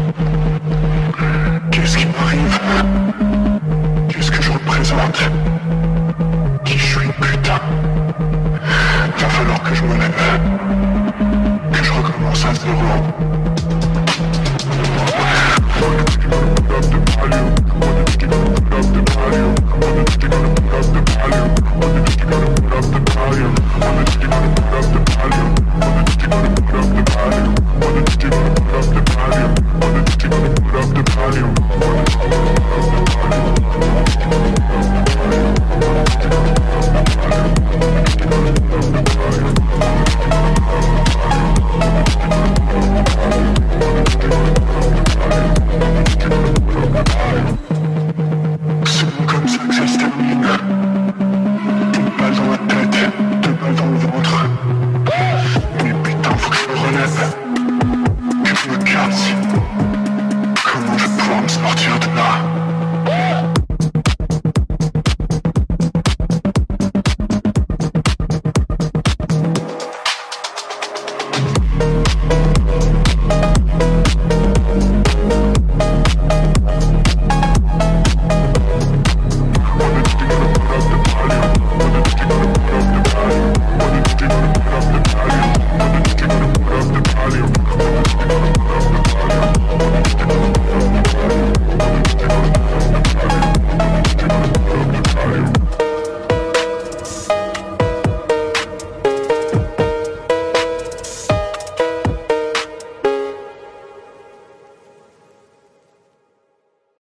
Qu'est-ce qui m'arrive? Qu'est-ce que je représente? Qui je suis, putain? Va falloir que je me lève. Que je recommence à zéro. What